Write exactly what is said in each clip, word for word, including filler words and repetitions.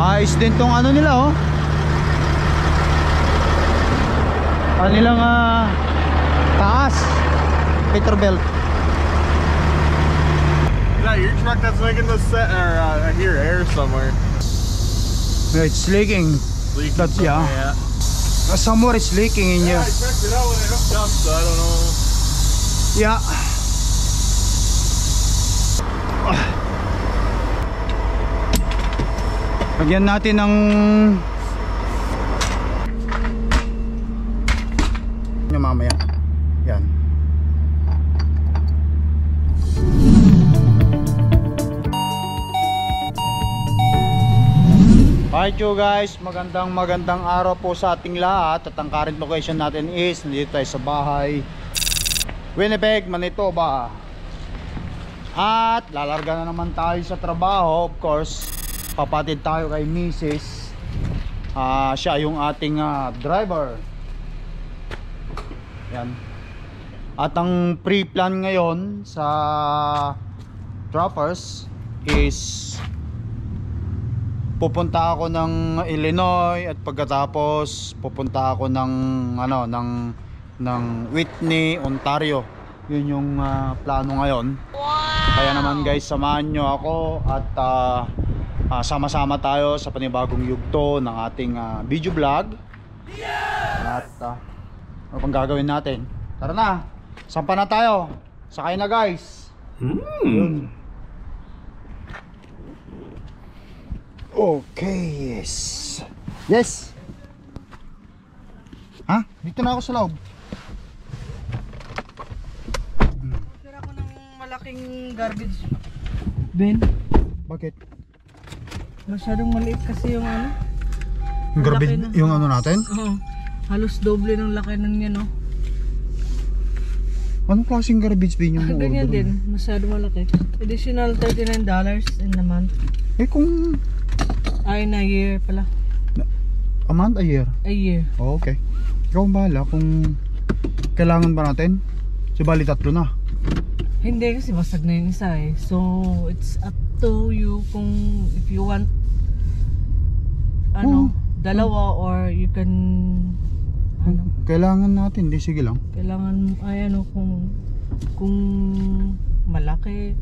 Ayos din tong ano nila oh. Ano nilang uh, taas Peterbilt. Yeah, your truck that's making the set, or uh, I hear air somewhere. Yeah, it's leaking. Leaking That's yeah. yeah. Uh, somewhere it's leaking in Yeah, here. I checked it out when I hooked up, so I don't know. Yeah. Lagyan natin ng yung mamaya. Yan. Alright you guys, magandang magandang araw po sa ating lahat. At ang current location natin is nandito tayo sa bahay Winnipeg, Manitoba. At lalarga na naman tayo sa trabaho. Of course, papatid tayo kay Missus uh, Siya yung ating uh, driver. Yan. At ang pre-plan ngayon sa Trappers is pupunta ako ng Illinois at pagkatapos pupunta ako ng ano ng ng Whitney, Ontario. Yun yung uh, plano ngayon. Wow! Kaya naman guys, samahan nyo ako at uh, uh, sama-sama tayo sa panibagong yugto ng ating uh, video vlog. Yeah! At uh, ano pang gagawin natin? Tara na! Sampa na tayo! Sakay na guys! Mm. Yun. Okay, yes. Yes. Ha? Dito na ako sa loob. Order ako ng malaking garbage bin. Bakit? Masyadong maliit kasi yung ano. Yung garbage, ng, yung ano natin? Oo. Halos doble ng laki ng yan, no? Anong klaseng garbage bin yung Ganyan order? din, masyado malaki. Additional thirty-nine dollars in a month. Eh kung Ay, na year pala. a month, a year? A year. Oh, okay. Ikaw ang bahala kung kailangan ba natin. So bali tatlo na. Hindi kasi basag na yung isa eh. So, it's up to you kung if you want ano, Oh. dalawa or you can ano, Kailangan natin, di sige lang. kailangan ay ano kung kung malaki.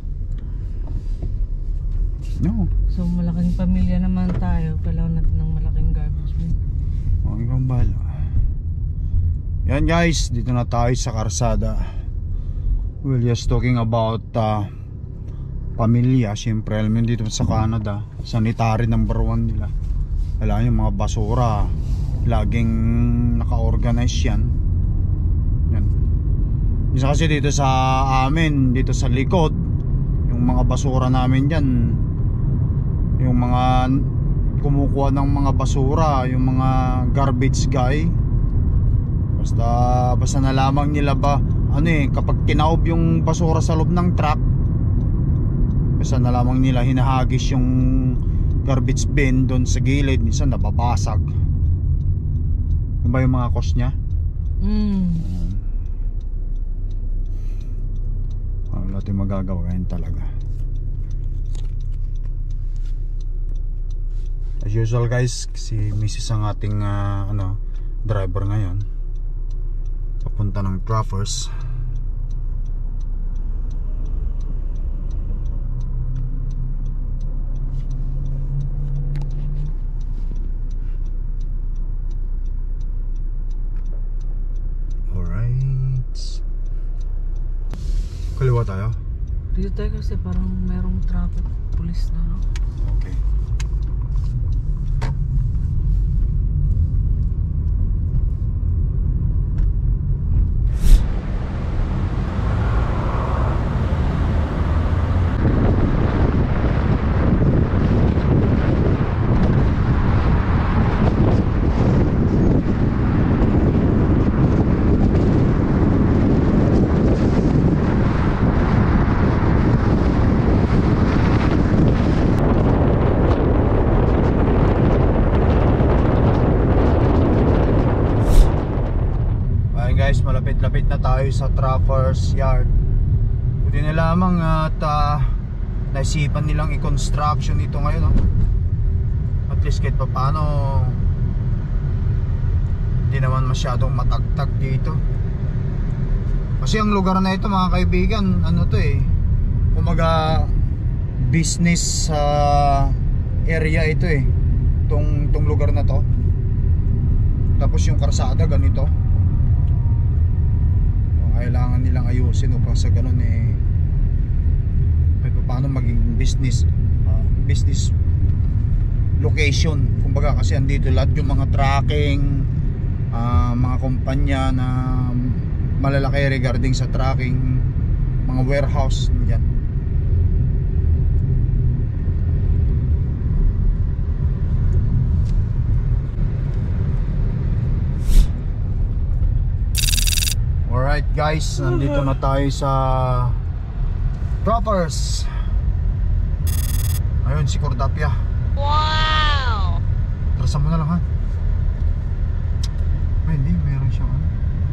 No. So malaking pamilya naman tayo, kailangan natin ng malaking garbage bin. Oh, ikaw ang bahala. Yan guys, dito na tayo sa karsada. We're just talking about uh, pamilya. Siyempre alam yun dito sa Canada, sanitary number one nila. Kailangan yung mga basura laging naka-organize yan. Yan. Isa kasi dito sa amin, dito sa likod, yung mga basura namin dyan, yung mga kumukuha ng mga basura, yung mga garbage guy, basta basta na lamang nila ba ano eh, kapag kinaob yung basura sa loob ng truck, basta na lamang nila hinahagis yung garbage bin doon sa gilid, minsan nababasag. Ano ba yung mga cause nya? Mm. Ano natin magagawa yun talaga. As usual guys, si Missus ang ating uh, ano, driver ngayon. Papunta ng Trappers. Alright. Kaliwa tayo? Dito tayo kasi parang merong traffic police na, no? Okay. Guys, malapit-lapit na tayo sa Trappers Yard. Buti na lamang at uh, naisipan nilang i-construction ito ngayon, no? At least kahit pa paano hindi naman masyadong matagtag dito. Kasi ang lugar na ito mga kaibigan, ano to eh, kumaga business uh, area ito eh, tong, tong lugar na to. Tapos yung karsada ganito, kailangan nilang ayusin upang sa ganun eh kahit paano maging business uh, business location. Kumbaga kasi andito lahat yung mga tracking, uh, mga kumpanya na malalaki regarding sa tracking, mga warehouse dyan. Alright guys, nandito na tayo sa Droppers. Ayun si Cordapia. Wow! Trasan mo na lang ha. Ay hindi, meron siyang ano.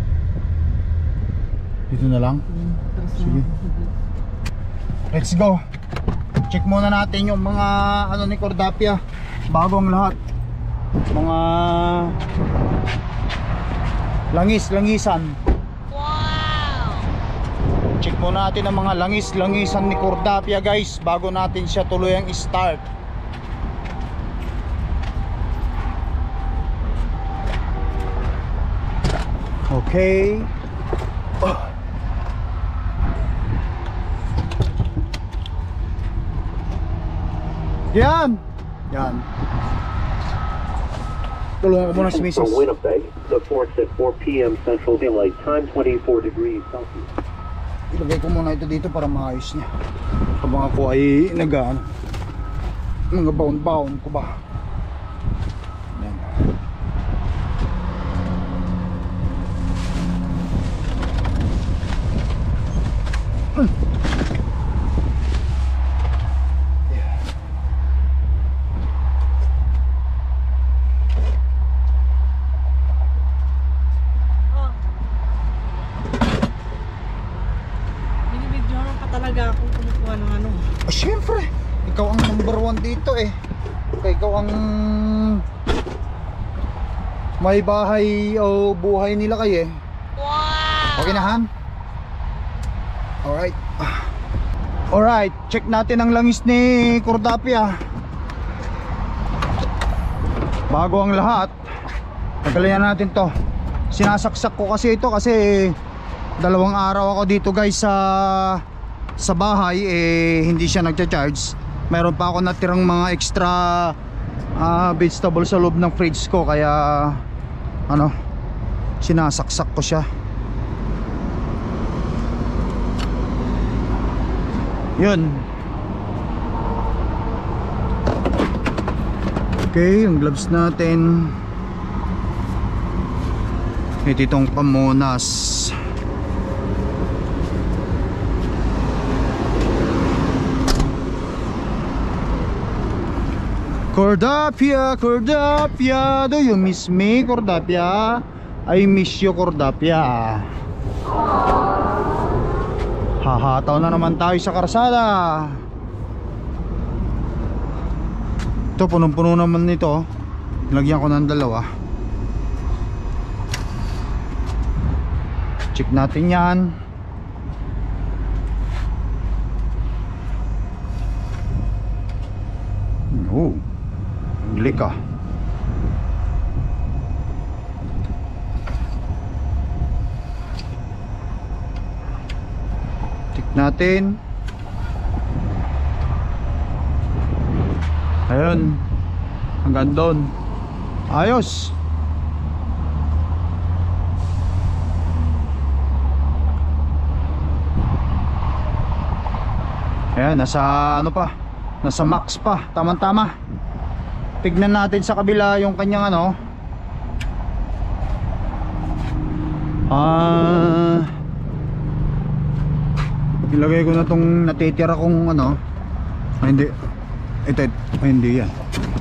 Dito na lang. Sige. Let's go. Check muna natin yung mga ano ni Cordapia. Bago ang lahat. Mga langis-langisan. Check muna natin ang mga langis-langisan ni Cordapia guys bago natin siya tuluyang i-start. Okay. Oh. Yan. Yan. Tulungan ko muna si Missus From Winnipeg, the ports at four p m Central Daylight Time, twenty-four degrees Celsius. Ilagay ko muna ito dito para maayos niya. Habang ako ay nag-ano, mga baon-baon ko ba. Yan. Hmm. Yeah. Oh. Binibidyohan ka talaga akong kumukuha ng ano. Ah, syempre, ikaw ang number one dito eh. Kaya ikaw ang may bahay o buhay nila kayo eh. Wow! Okay na Han? Alright. Alright, check natin ang langis ni Cordapia. Bago ang lahat, tagalayan natin to. Sinasaksak ko kasi ito kasi dalawang araw ako dito guys sa sa bahay eh hindi siya nagcha-charge. Meron pa ako natirang mga extra uh, vegetable sa loob ng fridge ko kaya ano, sinasaksak ko siya. Yun. Okay, yung gloves natin. Ito itong pamonas. Cordapia, Cordapia, do you miss me, Cordapia? I miss you, Cordapia. Hahataw na naman tayo sa karsada. Ito punong-puno naman nito. Lagyan ko ng dalawa. Check natin yan. Oh, lika. Natin. Ayun. Hanggang doon. Ayos. Ayan, nasa ano pa? Nasa max pa. Tama-tama. Tignan natin sa kabila yung kanyang ano. Ah... Ilagay ko na tong natitira kong ano. Ay, hindi. Ito, ay, hindi yan.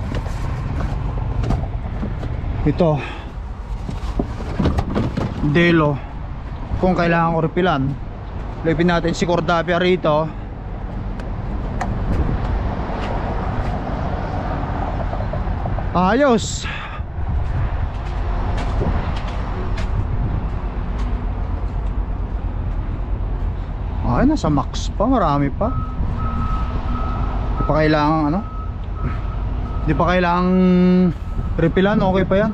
Ito Delo. Kung kailangan ko repilan, lipin natin si Cordapia rito. Ayos. Ay, nasa max pa, marami pa. Di pa kailangan ano? Di pa kailangan repilan, okay pa yan.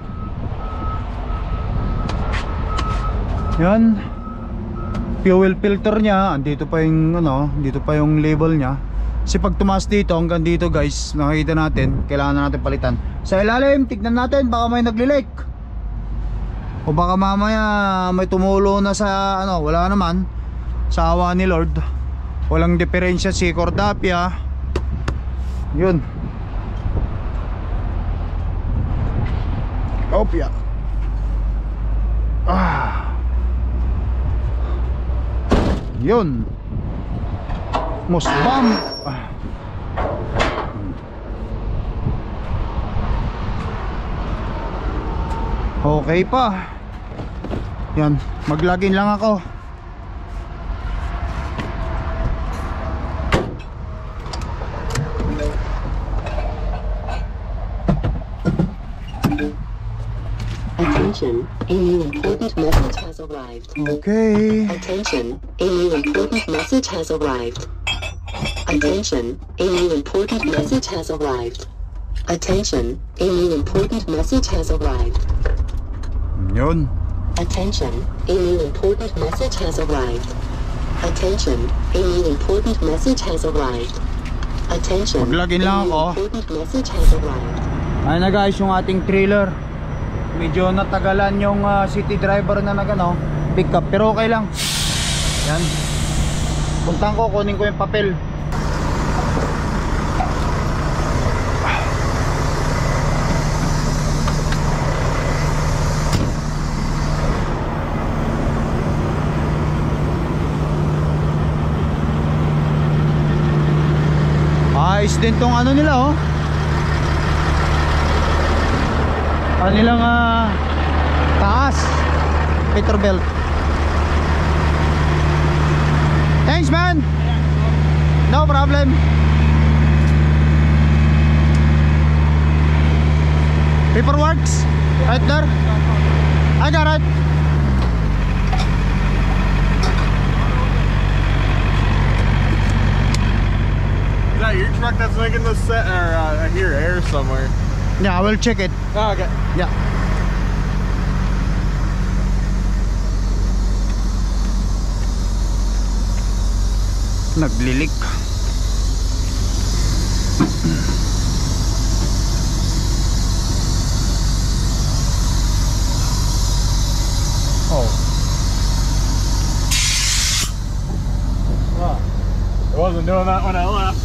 Yan. Fuel filter niya, andito pa yung ano, dito pa yung label niya. Kasi pag tumaas dito hanggang dito guys, nakikita natin, kailangan na natin palitan. Sa ilalim, tignan natin, baka may nagli-leak. O baka mamaya may tumulo na sa ano, wala naman. Sa awa ni Lord, walang diferensya si Cordapia. Yun. Opia. Ah. Yun. Musbam. Ah. Okay pa. Yan, maglagin lang ako. Attention, a new important message has arrived. Okay. Attention, a new important message has arrived. Attention, a new important message has arrived. Attention, a new important message has arrived. Yun. Attention, a new important message has arrived. Attention, a new important message has arrived. Attention, Maglagin a lang new ako. important message has arrived. Ayun na guys, yung ating trailer. Medyo natagalan yung uh, city driver na nagano, pick up, pero okay lang. Yan. Puntahan ko, kunin ko yung papel. Ayos din tong ano nila oh. Kanilang uh, taas Peterbilt. Thanks man. No problem. Paperworks right there. I got it. Is that your truck that's making the set, or uh, here, air somewhere? Yeah, I will check it. Oh, okay. Yeah. Naglilik. Oh. It wasn't doing that when I left.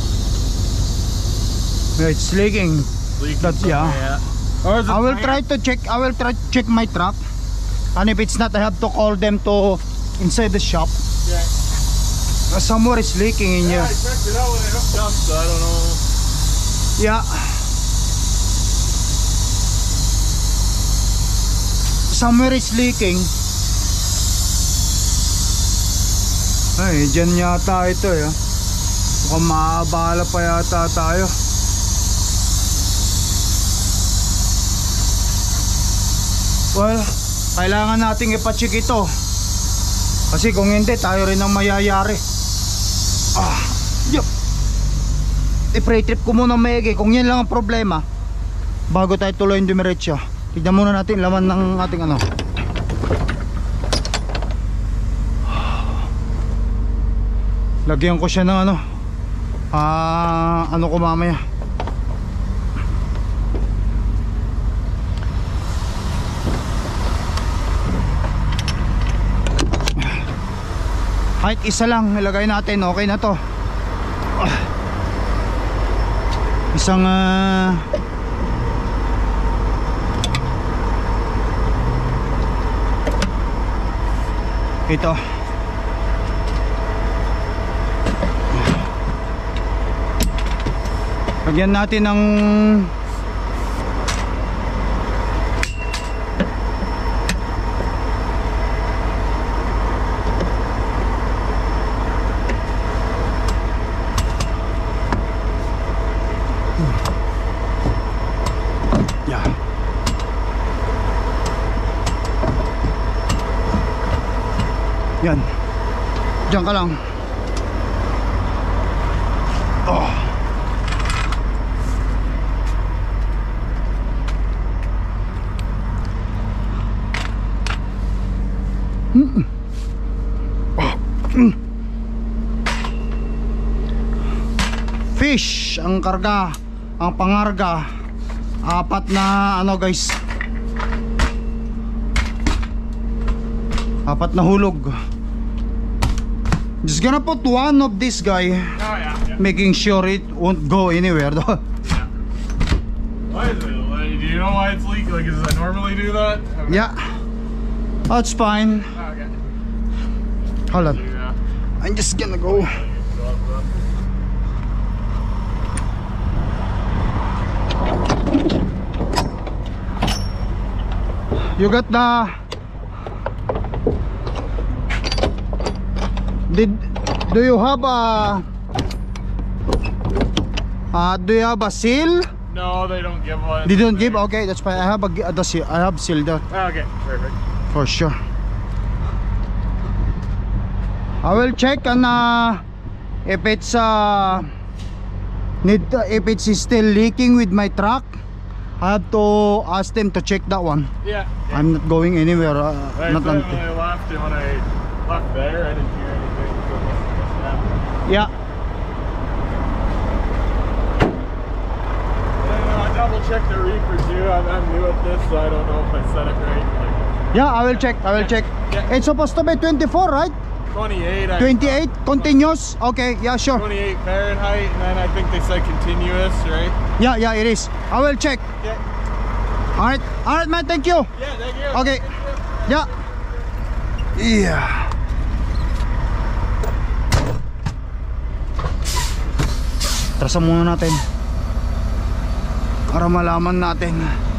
It's leaking. Leaking That's- yeah. somewhere, Or is it I will tire? try to check. I will try to check my truck. And if it's not, I have to call them to inside the shop. Yeah. Uh, somewhere is leaking in Yeah, here. I checked it out when I hooked up, so I don't know. Yeah. Somewhere is leaking. Ay, dyan yata ito eh. Mukhang maabala pa yata tayo. Well, kailangan nating ipacheck ito. Kasi kung hindi, tayo rin ang mayayari. Ah, yup. I-pre trip ko muna maigi kung yan lang ang problema bago tayo tuloy yung dumiretso. Tignan muna natin laman ng ating ano. Lagyan ko siya ng ano, ah, ano ko mamaya. Kahit isa lang ilagay natin, okay na to. Isang uh, ito lagyan natin ng Yeah. Yan. Diyan ka lang. Oh. Mm. Oh. Mm. Fish ang karga, ang pangarga. Apat na ano guys. Apat na hulog. Just gonna put one of this guy, Oh yeah, yeah. making sure it won't go anywhere though. Why is it? Like, do you know why it's leaking? Like, does it normally do that? Okay. Yeah, that's fine. Okay. Hold on, Yeah. I'm just gonna go. You got the Did do you have a uh, do you have a seal? No, they don't give one. They don't give. Okay, that's fine. I have a the seal. I have seal there Okay, perfect. for sure. I will check and uh, if it's uh, need uh, if it's still leaking with my truck. I have to ask them to check that one. Yeah. I'm not going anywhere. Uh, I not said when until. I left and when I left there, I didn't hear anything. So it must have just happened. Yeah. Uh, I double checked the reefer too. I'm, I'm new at this, so I don't know if I said it right. Like Yeah, I will check. I will check. Yeah. It's supposed to be twenty-four, right? twenty-eight. I- twenty-eight continuous. Okay, yeah, sure. twenty-eight Fahrenheit, and then I think they said continuous, right? Yeah, yeah, it is. I will check. Yeah. All right, all right, man. Thank you. Yeah, thank you. Okay. Yeah. Yeah. Trasan muna natin para malaman natin.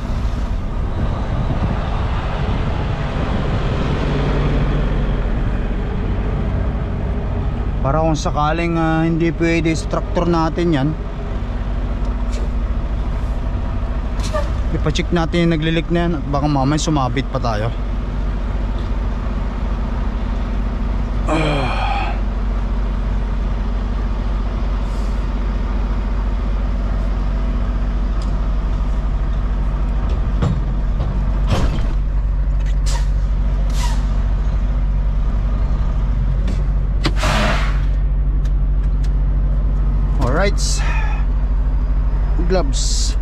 Para kung sakaling uh, hindi pwede sa traktor natin yan, ipacheck natin yung naglilik na yan at baka mamaya sumabit pa tayo. uh. Alright, gloves.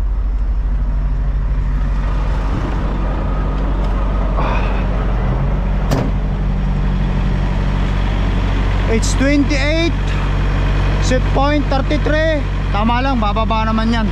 It's twenty-eight, set point thirty-three. Tama lang, bababa naman yan.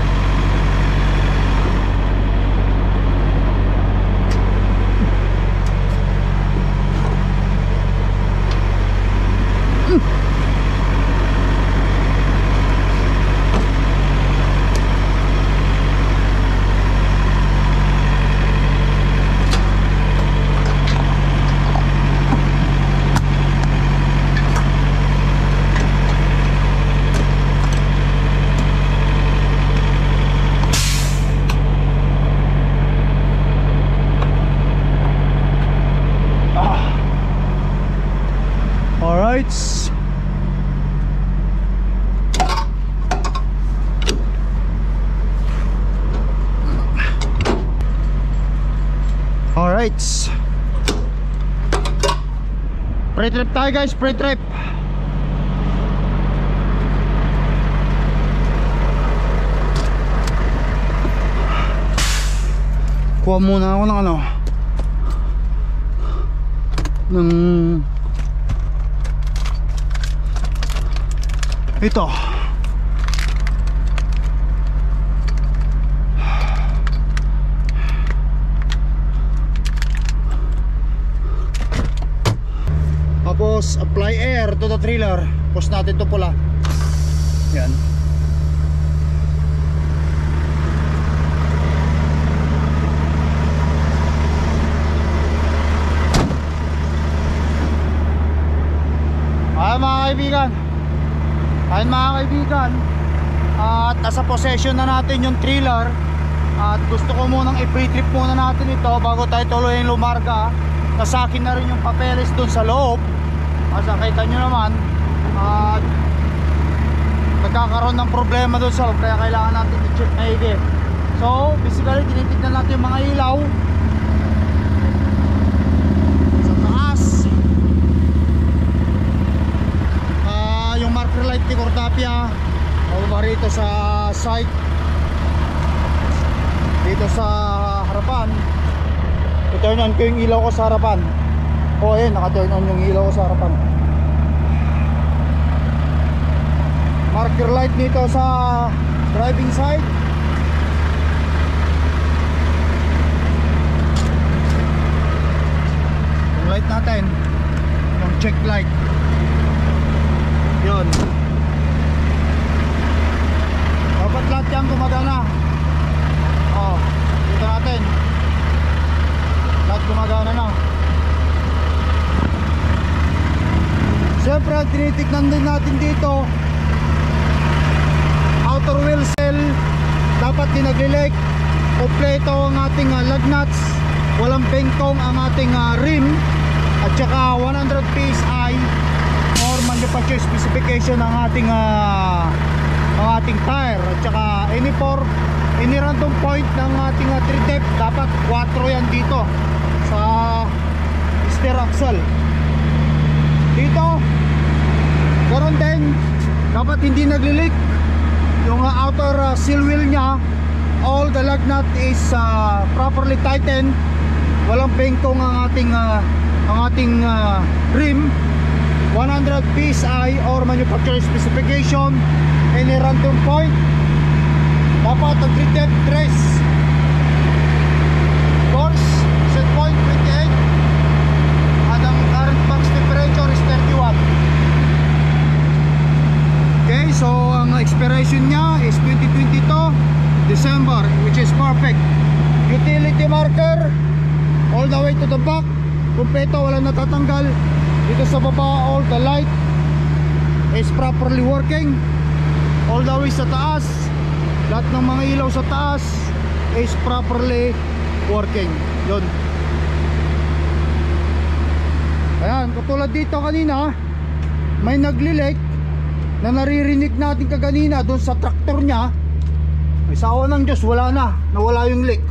Alright. Alright. Pre-trip tayo guys, pre-trip. Kuha muna ako ng ano, ng ito. Tapos apply air to the trailer. Push natin to pula. Yan. Ay mga kaibigan, ayun mga kaibigan, at nasa possession na natin yung trailer. At gusto ko munang i-pre-trip muna natin ito bago tayo tuloy yung lumarga. Nasakin na rin yung papeles dun sa loob. Kasi kita nyo naman, at nagkakaroon ng problema dun sa loob, kaya kailangan natin i-check maigi. So basically tinitignan natin yung mga ilaw sa taas. uh, Yung marker light ni Cordapia o rito sa side, dito sa harapan, i-turn on ko yung ilaw ko sa harapan. O ayun, naka-turn on yung ilaw ko sa harapan. Marker light nito sa driving side. Yung light natin, yung check light, yun. Dapat lahat yan gumagana. Oh, dito natin lahat gumagana na. Siyempre tinitignan din natin dito outer wheel cell, dapat dinaglilek, kompleto ang ating uh, lug nuts, walang bengkong ang ating uh, rim, at saka one hundred P S I or manufacturer specification ang ating uh, ang ating tire, at saka any for any random point ng ating uh, three depth, dapat four yan dito sa steer axle. Dito ganoon din, dapat hindi naglilik yung uh, outer uh, seal wheel nya. All the lug nut is uh, properly tightened, walang bengkong ang ating uh, ang ating uh, rim, one hundred P S I or manufacturer specification. Any random point, dapat ang three depth tres force set point twenty-eight, at ang current max temperature is thirty-one. Okay, so ang expiration nya is twenty twenty-two December, which is perfect. Utility marker all the way to the back, kumpleto, walang natatanggal. Dito sa baba, all the light is properly working. All the way sa taas, lahat ng mga ilaw sa taas is properly working. Yun. Ayan, katulad dito kanina, may naglilek na naririnig natin kaganina doon sa traktor nya. May sawa ng Diyos, wala na, nawala yung leak.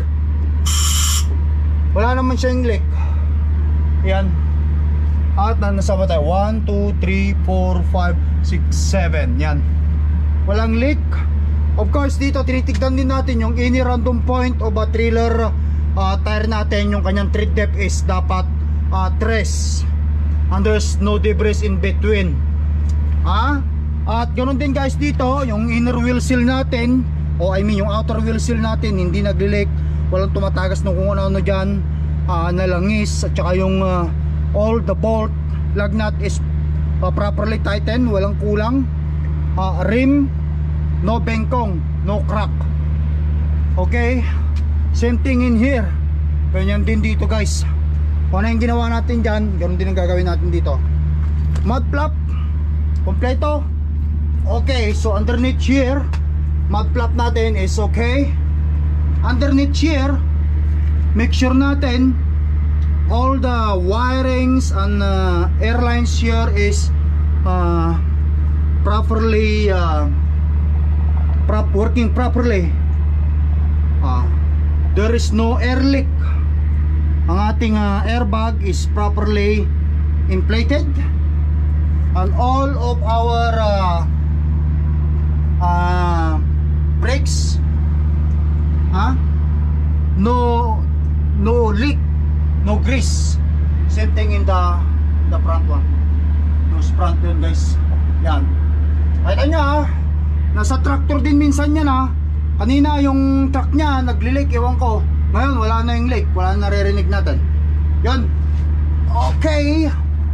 Wala naman siya yung leak. Ayan. At nasa ba tayo? one, two, three, four, five, six, seven. Yan, walang leak. Of course dito tinitignan din natin yung any random point of a trailer uh, tire natin. Yung kanyang tread depth is dapat uh, tres, and there's no debris in between. Ha? At ganoon din guys dito, yung inner wheel seal natin, o I mean yung outer wheel seal natin, hindi nagli-leak, walang tumatagas ng kung ano-ano dyan, uh, nalangis. At saka yung uh, all the bolt lug nut is uh, properly tightened, walang kulang. uh, Rim, no bengkong, no crack. Okay, same thing in here. Ganyan din dito guys. Kung ano yung ginawa natin dyan, ganoon din ang gagawin natin dito. Mud flap, kompleto. Okay, so underneath here, mud flap natin is okay. Underneath here, make sure natin all the wirings and uh, airlines here is uh, properly uh, prop working properly. uh, There is no air leak. Ang ating uh, airbag is properly inflated, and all of our uh, uh, brakes, huh? no no leak, no grease. Same thing in the the front one. Those front yun guys. Yan. Kaya nyo ha, nasa tractor din minsan yan ha. Kanina yung truck nya nagli-leak, ewan ko. Ngayon wala na yung leak, wala na naririnig natin. Yan. Okay.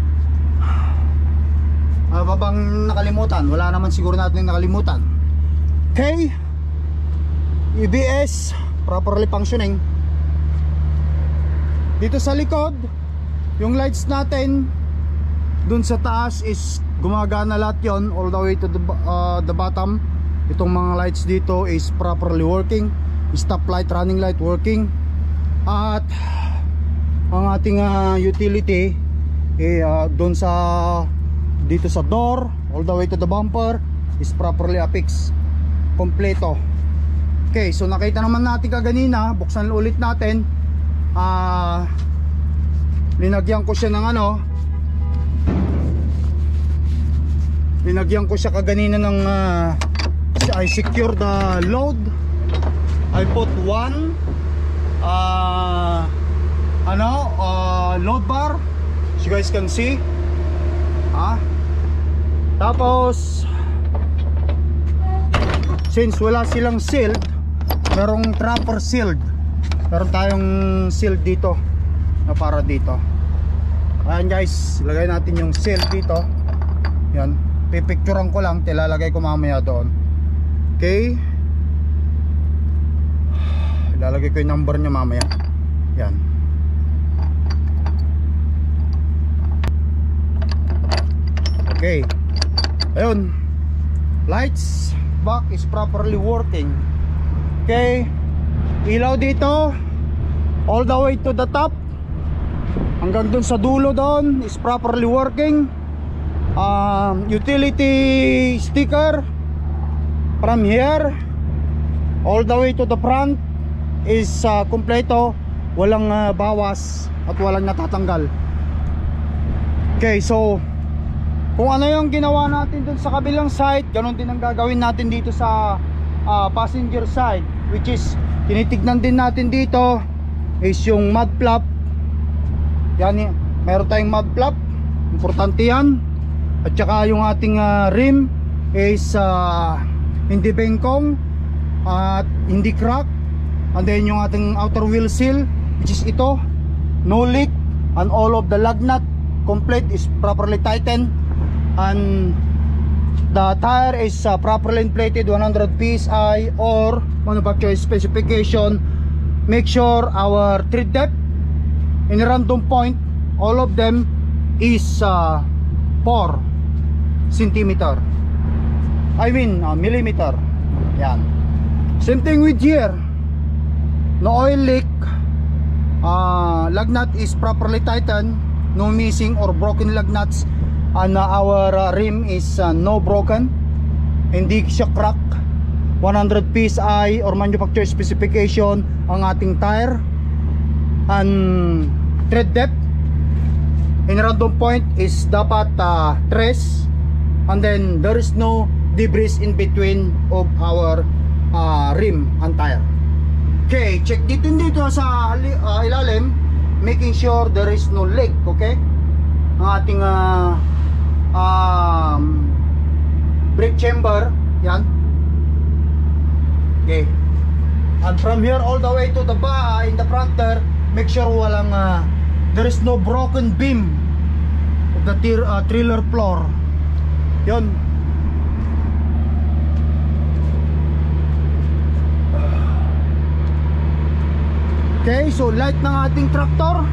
Ano ba bang nakalimutan? Wala naman siguro natin nakalimutan. Okay. E B S properly functioning. Dito sa likod, yung lights natin dun sa taas is gumagana lahat yon, all the way to the, uh, the bottom. Itong mga lights dito is properly working. stoplight, running light working. At ang ating uh, utility eh, uh, doon sa dito sa door all the way to the bumper is properly affixed, kompleto. Okay, so nakita naman natin kaganina, buksan ulit natin. Ah, uh, linagyan ko siya ng ano, linagyan ko siya kaganina ng uh, I secure the load. I put one uh, ano uh, load bar, as you guys can see. Ah, tapos since wala silang sealed, merong trapper sealed, meron tayong sealed dito na para dito. Ayan guys, ilagay natin yung seal dito. Yan, pipicturean ko lang, tilalagay ko mamaya doon. Okay, ilalagay ko yung number nya mamaya. Yan. Okay, ayun, lights back is properly working. Okay, ilaw dito all the way to the top hanggang dun sa dulo doon is properly working. um, utility sticker from here all the way to the front is uh, kompleto, walang uh, bawas at walang natatanggal. Okay, so kung ano yung ginawa natin dun sa kabilang side, ganun din ang gagawin natin dito sa uh, passenger side, which is tinitignan din natin dito is yung mud flap. Yan, meron tayong mud flap, importante yan. At saka yung ating uh, rim is uh, hindi bengkong at uh, hindi crack. And then yung ating outer wheel seal, which is ito, no leak, and all of the lug nut complete is properly tightened. And the tire is uh, properly inflated, one hundred P S I or manufacturer specification. Make sure our tread depth in random point, all of them is uh, four centimeter, I mean uh, millimeter. Yan. Same thing with here, no oil leak, uh, lug nut is properly tightened, no missing or broken lug nuts. And uh, our uh, rim is uh, no broken, hindi siya crack, one hundred P S I or manufacturer specification ang ating tire. And tread depth in random point is dapat uh, tres, and then there is no debris in between of our uh, rim and tire. Okay, check dito dito sa uh, ilalim, making sure there is no leak. Okay, ang ating uh, um, brake chamber, yan. Okay, and from here all the way to the back, uh, in the front there, make sure walang uh, there is no broken beam of the tir, uh, trailer floor. Yon. Okay, so light ng ating tractor,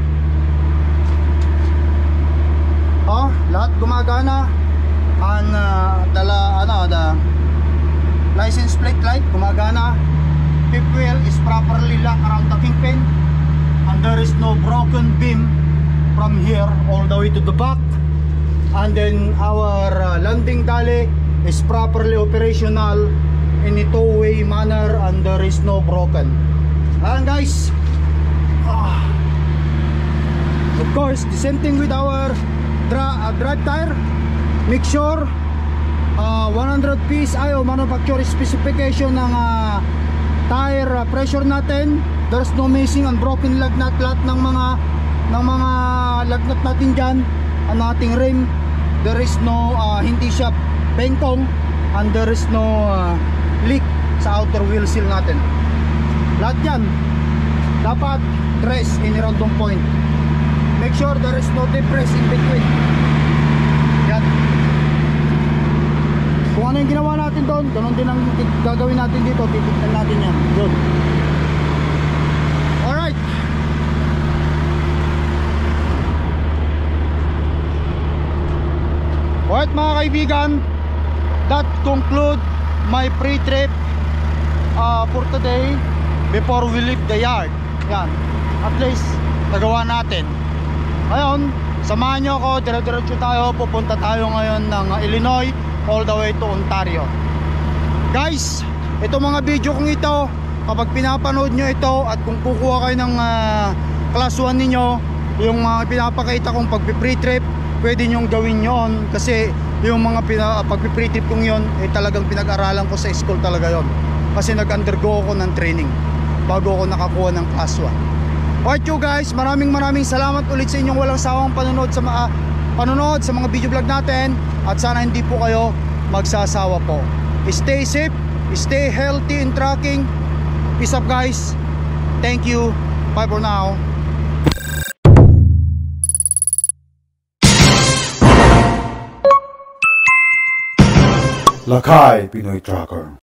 oh, lahat gumagana. And uh, dala, ano, the license plate light gumagana. Fifth wheel is properly locked around the kingpin, and there is no broken beam from here all the way to the back. And then our uh, landing dolly is properly operational in a two-way manner, and there is no broken. Ayan guys. Ah. Of course, the same thing with our dra uh, drive tire. Make sure uh, one hundred P S I o manufacturer specification ng uh, tire uh, pressure natin. There's no missing and broken lug nut. Lahat ng mga ng mga lug nut natin dyan, ang ating rim, there is no uh, hindi siya bengkong, and there is no uh, leak sa outer wheel seal natin. Lahat yan dapat tres in random point. Make sure there is no debris in between. Yan. Kung ano yung ginawa natin doon, ganun din ang gagawin natin dito. Titignan natin yan. Good. Alright. Alright mga kaibigan, that conclude my pre-trip uh, for today. before we leave the yard. Yan, at least nagawa natin. Ngayon, samahan nyo ako, dire-diretso tayo. Pupunta tayo ngayon ng Illinois all the way to Ontario. Guys, ito mga video kong ito, kapag pinapanood nyo ito at kung kukuha kayo ng uh, class one ninyo, yung mga pinapakita kong pagpi-pre trip, pwede nyong gawin yon. Kasi yung mga pina, pagpi-pre trip kong yon, eh talagang pinag-aralan ko sa school talaga yon. Kasi nag-undergo ako ng training bago ako nakakuha ng class one. Alright you guys, maraming maraming salamat ulit sa inyong walang sawang panonood sa mga panonood sa mga video vlog natin, at sana hindi po kayo magsasawa po. Stay safe, stay healthy in trucking. Peace up guys. Thank you. Bye for now. Lakay Pinoy Trucker.